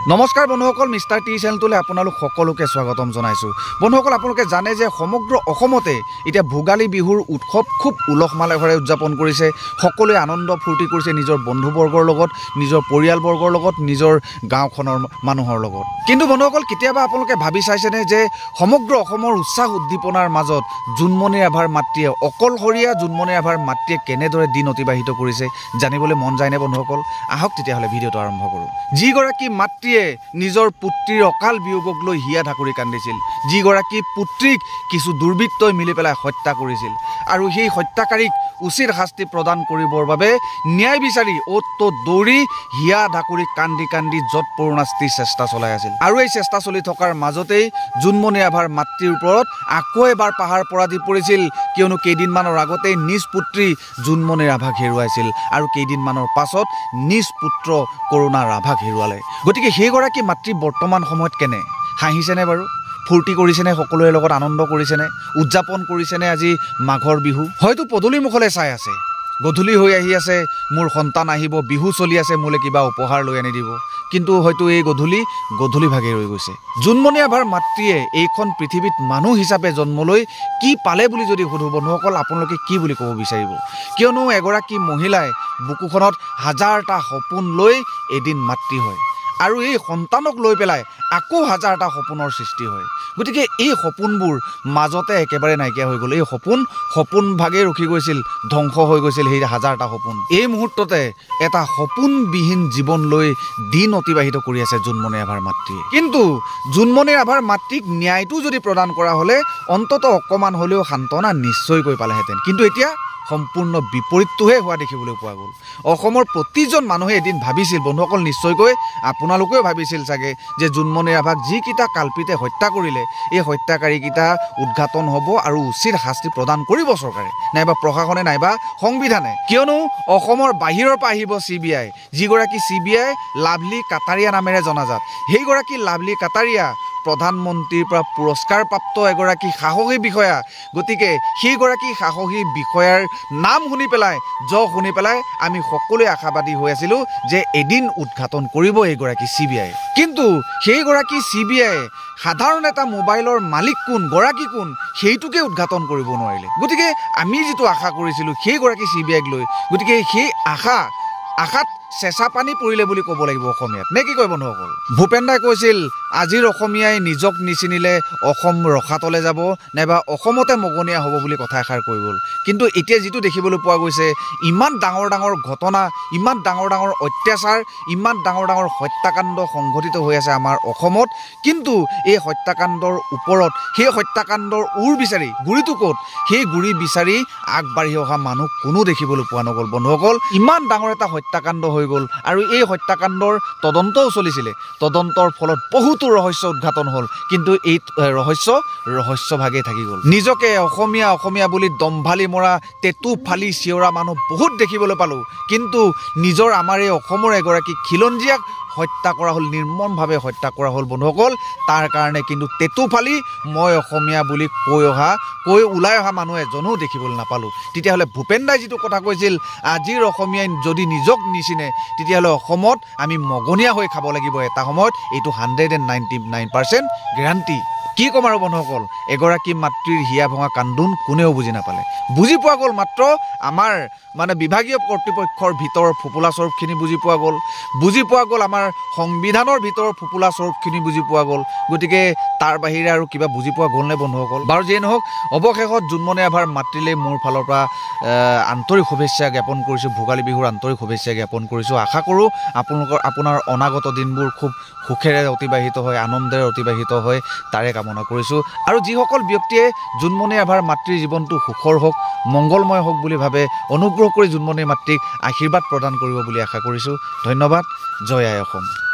নমস্কাৰ বন্ধুসকল, mister T চেনেলটোলৈ আপোনালোক সকলোকে স্বাগতম জনাইছোঁ। বন্ধুসকল, আপোনালোকে জানে যে সমগ্ৰ অসমতে এতিয়া ভোগালী বিহুৰ উৎসৱ খুব উলহ মালহেৰে উদযাপন কৰিছে। সকলোৱে আনন্দ ফূৰ্তি কৰিছে নিজৰ বন্ধুবৰ্গৰ লগত, নিজৰ পৰিয়ালবৰ্গৰ লগত, নিজৰ গাঁওখনৰ মানুহৰ লগত। কিন্তু বন্ধুসকল, কেতিয়াবা আপোনালোকে ভাবি চাইছেনে যে সমগ্ৰ অসমৰ উৎসাহ উদ্দীপনাৰ মাজত জোনমণি ৰাভাৰ মাতৃয়ে, অকলশৰীয়া জোনমণি ৰাভাৰ মাতৃয়ে কেনেদৰে দিন অতিবাহিত কৰিছে জানিবলৈ মন যায়নে বন্ধুসকল? আহক তেতিয়াহ'লে ভিডিঅ'টো আৰম্ভ কৰোঁ। যিগৰাকী মাতৃয়ে নিজৰ পুত্ৰীৰ অকাল বিয়োগক লৈ হিয়া ঢাকুৰি কান্দিছিল, যিগৰাকী পুত্ৰীক কিছু দুৰ্বৃত্তই মিলি পেলাই হত্যা কৰিছিল, আৰু সেই হত্যাকাৰীক উচিত শাস্তি প্ৰদান কৰিবৰ বাবে ন্যায় বিচাৰি অ'ত ত'ত দৌৰি হিয়া ঢাকুৰি কান্দি কান্দি য'ত পৰোনাস্তি চেষ্টা চলাই আছিল। আৰু এই চেষ্টা চলি থকাৰ মাজতেই জোনমণি ৰাভাৰ মাতৃৰ ওপৰত আকৌ এবাৰ পাহাৰ পৰা দি পৰিছিল, কিয়নো কেইদিনমানৰ আগতেই নিজ পুত্ৰী জোনমণি ৰাভাক হেৰুৱাইছিল আৰু কেইদিনমানৰ পাছত নিজ পুত্ৰ কৰুণা ৰাভাক হেৰুৱালে। গতিকে সেইগৰাকী মাতৃ বৰ্তমান সময়ত কেনে? হাঁহিছেনে বাৰু? ফূৰ্তি কৰিছেনে? সকলোৰে লগত আনন্দ কৰিছেনে? উদযাপন কৰিছেনে আজি মাঘৰ বিহু? হয়তো পদূলি মুখলৈ চাই আছে, গধূলি হৈ আহি আছে, মোৰ সন্তান আহিব, বিহু চলি আছে, মোলৈ কিবা উপহাৰ লৈ আনি দিব। কিন্তু হয়তো এই গধূলি ভাগে ৰৈ গৈছে। জোনমণি ৰাভাৰ মাতৃয়ে এইখন পৃথিৱীত মানুহ হিচাপে জন্ম লৈ কি পালে বুলি যদি সোধো বন্ধুসকল, আপোনালোকে কি বুলি ক'ব বিচাৰিব? কিয়নো এগৰাকী মহিলাই বুকুখনত হাজাৰটা সপোন লৈ এদিন মাতৃ হয়, আৰু এই সন্তানক লৈ পেলাই আকৌ হাজাৰটা সপোনৰ সৃষ্টি হয়। গতিকে এই সপোনবোৰ মাজতে একেবাৰে নাইকিয়া হৈ গ'ল। এই সপোন ভাগে ৰখি গৈছিল, ধ্বংস হৈ গৈছিল সেই হাজাৰটা সপোন। এই মুহূৰ্ততে এটা সপোনবিহীন জীৱন লৈ দিন অতিবাহিত কৰি আছে জোনমণি ৰাভাৰ মাতৃয়ে। কিন্তু জোনমণি ৰাভাৰ মাতৃক ন্যায়টো যদি প্ৰদান কৰা হ'লে অন্ততঃ অকণমান হ'লেও সান্তনা নিশ্চয়কৈ পালেহেঁতেন। কিন্তু এতিয়া সম্পূৰ্ণ বিপৰীতটোহে হোৱা দেখিবলৈ পোৱা গ'ল। অসমৰ প্ৰতিজন মানুহে এদিন ভাবিছিল বন্ধুসকল, নিশ্চয়কৈ আপোনালোকেও ভাবিছিল চাগে, যে জোনমণি ৰাভাক যিকেইটা কাল্পিতে হত্যা কৰিলে এই হত্যাকাৰীকেইটা উদঘাটন হ'ব আৰু উচিত শাস্তি প্ৰদান কৰিব চৰকাৰে, নাইবা প্ৰশাসনে, নাইবা সংবিধানে। কিয়নো অসমৰ বাহিৰৰ পৰা আহিব CBI, যিগৰাকী CBI লাভলী কাটাৰিয়া নামেৰে জনাজাত। সেইগৰাকী লাভলী কাটাৰিয়া প্ৰধানমন্ত্ৰীৰ পৰা পুৰস্কাৰপ্ৰাপ্ত এগৰাকী সাহসী বিষয়া। গতিকে সেইগৰাকী সাহসী বিষয়াৰ নাম শুনি পেলাই আমি সকলোৱে আশাবাদী হৈ আছিলোঁ যে এদিন উদঘাটন কৰিব এইগৰাকী CBI। কিন্তু সেইগৰাকী CBI সাধাৰণ এটা মোবাইলৰ মালিক কোন, গৰাকী কোন, সেইটোকে উদঘাটন কৰিব নোৱাৰিলে। গতিকে আমি যিটো আশা কৰিছিলোঁ সেইগৰাকী CBIক লৈ, গতিকে সেই আশাত চেঁচা পানী পৰিলে বুলি ক'ব লাগিব অসমীয়াত, নে কি কয় বন্ধুসকল? ভূপেন দাই কৈছিল, আজিৰ অসমীয়াই নিজক নিচিনিলে অসম ৰসাতলে যাব, নাইবা অসমতে মগনীয়া হ'ব বুলি কথা এষাৰ কৈ গ'ল। কিন্তু এতিয়া যিটো দেখিবলৈ পোৱা গৈছে, ইমান ডাঙৰ ডাঙৰ ঘটনা, ইমান ডাঙৰ ডাঙৰ অত্যাচাৰ, ইমান ডাঙৰ ডাঙৰ হত্যাকাণ্ড সংঘটিত হৈ আছে আমাৰ অসমত, কিন্তু এই হত্যাকাণ্ডৰ ওপৰত, সেই হত্যাকাণ্ডৰ বিচাৰি, গুৰিটো ক'ত, সেই গুৰি বিচাৰি আগবাঢ়ি অহা মানুহ কোনো দেখিবলৈ পোৱা নগ'ল বন্ধুসকল। ইমান ডাঙৰ এটা হত্যাকাণ্ড হৈ গ'ল, আৰু এই হত্যাকাণ্ডৰ তদন্তও চলিছিলে। তদন্তৰ ফলত বহুতো ৰহস্য উদঘাটন হ'ল, কিন্তু এই ৰহস্য ভাগেই থাকি গ'ল। নিজকে অসমীয়া বুলি দম্ভালি মৰা, টেটু ফালি চিঞৰা মানুহ বহুত দেখিবলৈ পালোঁ, কিন্তু নিজৰ আমাৰ এই অসমৰ এগৰাকী খিলঞ্জীয়াক হত্যা কৰা হ'ল, নিৰ্মমভাৱে হত্যা কৰা হ'ল বন্ধুসকল। তাৰ কাৰণে কিন্তু টেটু ফালি মই অসমীয়া বুলি কৈ ওলাই অহা মানুহ এজনো দেখিবলৈ নাপালোঁ। তেতিয়াহ'লে ভূপেন দাই যিটো কথা কৈছিল, আজিৰ অসমীয়াই যদি নিজক নিচিনে তেতিয়াহ'লে অসমত আমি মগনীয়া হৈ খাব লাগিব এটা সময়ত, এইটো 199% গেৰাণ্টি। কি ক'ম আৰু বন্ধুসকল, এগৰাকী মাতৃৰ হিয়া ভঙা কান্দোন কোনেও বুজি নাপালে। বুজি পোৱা গ'ল মাত্ৰ আমাৰ বিভাগীয় কৰ্তৃপক্ষৰ ভিতৰৰ ফোপোলা স্বৰূপখিনি বুজি পোৱা গ'ল, আমাৰ সংবিধানৰ ভিতৰৰ ফোপোলা স্বৰূপখিনি বুজি পোৱা গ'ল। গতিকে তাৰ বাহিৰে আৰু কিবা বুজি পোৱা গ'লনে বন্ধুসকল? বাৰু যিয়ে নহওক, অৱশেষত জোনমণি ৰাভাৰ মাতৃলৈ মোৰ ফালৰ পৰা আন্তৰিক শুভেচ্ছা জ্ঞাপন কৰিছোঁ, ভোগালী বিহুৰ আন্তৰিক শুভেচ্ছা জ্ঞাপন কৰিছোঁ। আশা কৰোঁ আপোনাৰ অনাগত দিনবোৰ খুব সুখেৰে অতিবাহিত হয়, আনন্দেৰে অতিবাহিত হয়, তাৰে কামনা কৰিছোঁ। আৰু যিসকল ব্যক্তিয়ে জোনমণি ৰাভাৰ মাতৃৰ জীৱনটো সুখৰ হওক, মংগলময় হওক বুলি ভাবে, অনুগ্ৰহ কৰি জোনমণি মাতৃক আশীৰ্বাদ প্ৰদান কৰিব বুলি আশা কৰিছোঁ। ধন্যবাদ। জয় আই অসম।